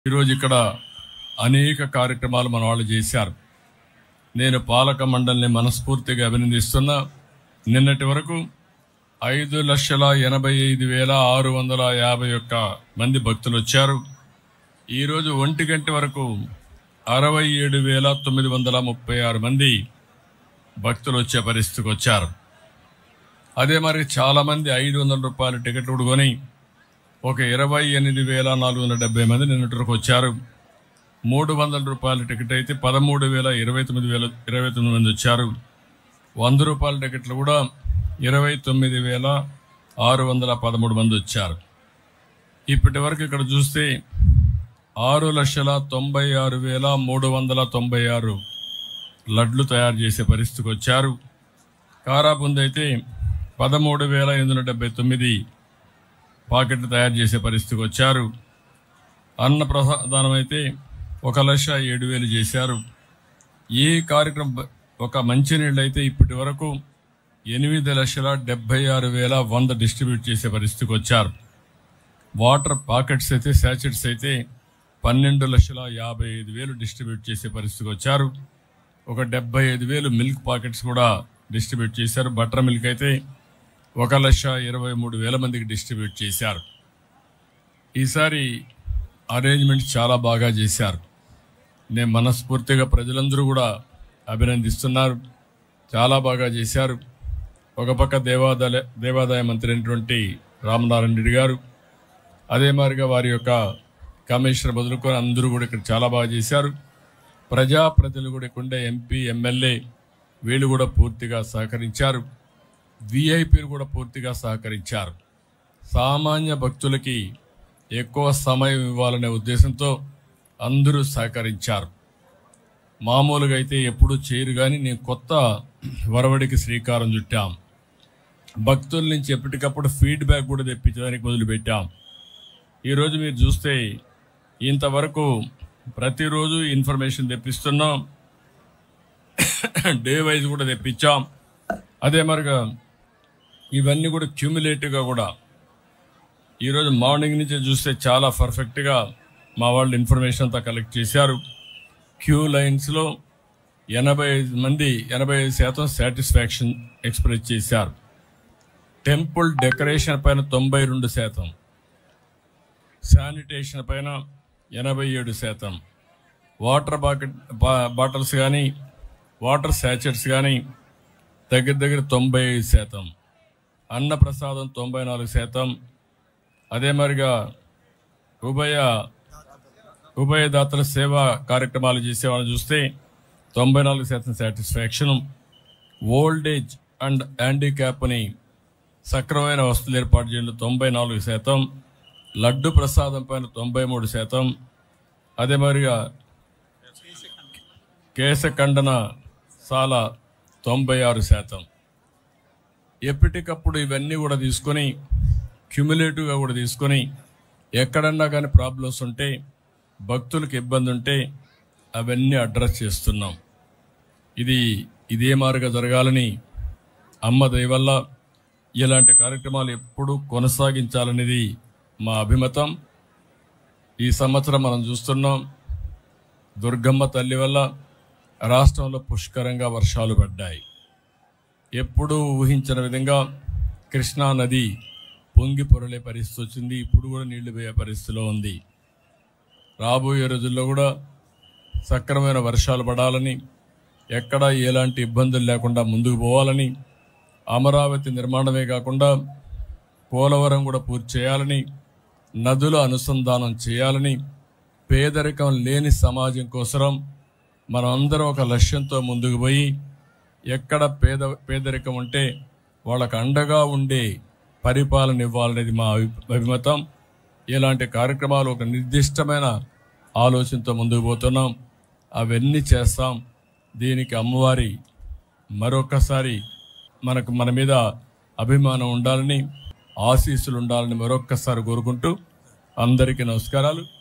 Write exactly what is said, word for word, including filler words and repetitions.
ఈరోజు ఇక్కడ అనేక కార్యక్రమాలు మన వాళ్ళు చేశారు. నేను పాలక మండలిని మనస్ఫూర్తిగా అభినందిస్తున్నా. నిన్నటి వరకు ఐదు లక్షల ఎనభై ఐదు వేల ఆరు వందల యాభై ఒక్క మంది భక్తులు వచ్చారు. ఈరోజు ఒంటి గంట వరకు అరవై ఏడు వేల తొమ్మిది వందల ముప్పై ఆరు మంది భక్తులు వచ్చే పరిస్థితికి వచ్చారు. అదే మరి చాలామంది ఐదు వందల రూపాయల టికెట్లు కొని ఒక ఇరవై ఎనిమిది వేల నాలుగు వందల డెబ్బై మంది నిన్నటి వరకు వచ్చారు. మూడు వందల రూపాయల టికెట్ అయితే పదమూడు వేల ఇరవై తొమ్మిది వేల ఇరవై తొమ్మిది మంది వచ్చారు. వంద రూపాయల టికెట్లు కూడా ఇరవై తొమ్మిది వేల ఆరు వందల పదమూడు మంది వచ్చారు. ఇప్పటి వరకు ఇక్కడ చూస్తే ఆరు లక్షల తొంభై ఆరు వేల మూడు వందల తొంభై ఆరు లడ్లు తయారు చేసే పరిస్థితికి వచ్చారు. కారాపుంది అయితే పదమూడు వేల ఎనిమిది వందల డెబ్బై తొమ్మిది పాకెట్లు తయారు చేసే పరిస్థితికి వచ్చారు. అన్న ప్రసాదం అయితే ఒక లక్ష ఏడు వేలు చేశారు. ఈ కార్యక్రమం ఒక మంచినీళ్ళు అయితే ఇప్పటి వరకు ఎనిమిది లక్షల డెబ్బై ఆరు వేల వంద డిస్ట్రిబ్యూట్ చేసే పరిస్థితికి వచ్చారు. వాటర్ పాకెట్స్ అయితే శాచెట్స్ అయితే పన్నెండు లక్షల యాభై ఐదు వేలు డిస్ట్రిబ్యూట్ చేసే పరిస్థితికి వచ్చారు. ఒక డెబ్బై ఐదు వేలు మిల్క్ పాకెట్స్ కూడా డిస్ట్రిబ్యూట్ చేశారు. బటర్ మిల్క్ అయితే ఒక లక్ష ఇరవై మూడు వేల మందికి డిస్ట్రిబ్యూట్ చేశారు. ఈసారి అరేంజ్మెంట్ చాలా బాగా చేశారు. నేను మనస్ఫూర్తిగా ప్రజలందరూ కూడా అభినందిస్తున్నారు. చాలా బాగా చేశారు. ఒక పక్క దేవాదాయ దేవాదాయ మంత్రి అయినటువంటి రామనారాయణ రెడ్డి గారు, అదే మాదిరిగా వారి యొక్క కమిషనర్ మొదలుకొని అందరూ కూడా ఇక్కడ చాలా బాగా చేశారు. ప్రజాప్రతినిధులు కూడా ఇక్కడ ఉండే ఎంపీ ఎమ్మెల్యే వీళ్ళు కూడా పూర్తిగా సహకరించారు. విఐపీలు కూడా పూర్తిగా సహకరించారు. సామాన్య భక్తులకి ఎక్కువ సమయం ఇవ్వాలనే ఉద్దేశంతో అందరూ సహకరించారు. మామూలుగా అయితే ఎప్పుడూ చేయరు కానీ నేను కొత్త వరవడికి శ్రీకారం చుట్టాం. భక్తుల నుంచి ఎప్పటికప్పుడు ఫీడ్బ్యాక్ కూడా తెప్పించడానికి మొదలుపెట్టాం. ఈరోజు మీరు చూస్తే ఇంతవరకు ప్రతిరోజు ఇన్ఫర్మేషన్ తెప్పిస్తున్నాం. డే వైజ్ కూడా తెప్పించాం. అదే మరిగా ఇవన్నీ కూడా క్యూములేటివ్గా కూడా ఈరోజు మార్నింగ్ నుంచి చూస్తే చాలా పర్ఫెక్ట్గా మా వాళ్ళు ఇన్ఫర్మేషన్ అంతా కలెక్ట్ చేశారు. క్యూ లైన్స్లో ఎనభై ఐదు మంది ఎనభై ఐదు శాతం సాటిస్ఫాక్షన్ ఎక్స్ప్రెస్ చేశారు. టెంపుల్ డెకరేషన్ పైన తొంభై రెండు శాతం, శానిటేషన్ పైన ఎనభై ఏడు శాతం, వాటర్ బాకెట్ బాటిల్స్ కానీ వాటర్ శాచెట్స్ కానీ దగ్గర దగ్గర తొంభై ఐదు శాతం, అన్నప్రసాదం తొంభై నాలుగు శాతం, అదే మరిగా ఉభయ ఉభయదాతల సేవా కార్యక్రమాలు చేసేవాళ్ళని చూస్తే తొంభై నాలుగు శాతం సాటిస్ఫాక్షన్, ఓల్డేజ్ అండ్ హ్యాండిక్యాప్ని సక్రమైన వస్తువులు ఏర్పాటు చేయడంలో తొంభై నాలుగు శాతం, లడ్డు ప్రసాదం పైన తొంభై మూడు శాతం, అదే మరిగా కేశఖండన సాల తొంభై ఆరు శాతం. ఎప్పటికప్పుడు ఇవన్నీ కూడా తీసుకొని క్యుములేటివ్గా కూడా తీసుకొని ఎక్కడన్నా కానీ ప్రాబ్లమ్స్ ఉంటే భక్తులకు ఇబ్బంది ఉంటే అవన్నీ అడ్రస్ చేస్తున్నాం. ఇది ఇదే మారుగా జరగాలని అమ్మ దయ వల్ల ఇలాంటి కార్యక్రమాలు ఎప్పుడూ కొనసాగించాలనేది మా అభిమతం. ఈ సంవత్సరం మనం చూస్తున్నాం దుర్గమ్మ తల్లి వల్ల రాష్ట్రంలో పుష్కరంగా వర్షాలు పడ్డాయి. ఎప్పుడూ ఊహించిన విధంగా కృష్ణా నది పొంగి పొరలే పరిస్థితి వచ్చింది. ఇప్పుడు కూడా నీళ్లు పోయే పరిస్థితిలో ఉంది. రాబోయే రోజుల్లో కూడా సక్రమైన వర్షాలు పడాలని, ఎక్కడా ఎలాంటి ఇబ్బందులు లేకుండా ముందుకు పోవాలని, అమరావతి నిర్మాణమే కాకుండా పోలవరం కూడా పూర్తి చేయాలని, నదుల అనుసంధానం చేయాలని, పేదరికం లేని సమాజం కోసం మనం అందరం ఒక లక్ష్యంతో ముందుకు పోయి ఎక్కడ పేద పేదరికం ఉంటే వాళ్ళకు అండగా ఉండే పరిపాలన ఇవ్వాలనేది మా అభిమతం. ఇలాంటి కార్యక్రమాలు ఒక నిర్దిష్టమైన ఆలోచనతో ముందుకు పోతున్నాం. అవన్నీ చేస్తాం. దీనికి అమ్మవారి మరొకసారి మనకు మన మీద అభిమానం ఉండాలని, ఆశీస్సులు ఉండాలని మరొక్కసారి కోరుకుంటూ అందరికీ నమస్కారాలు.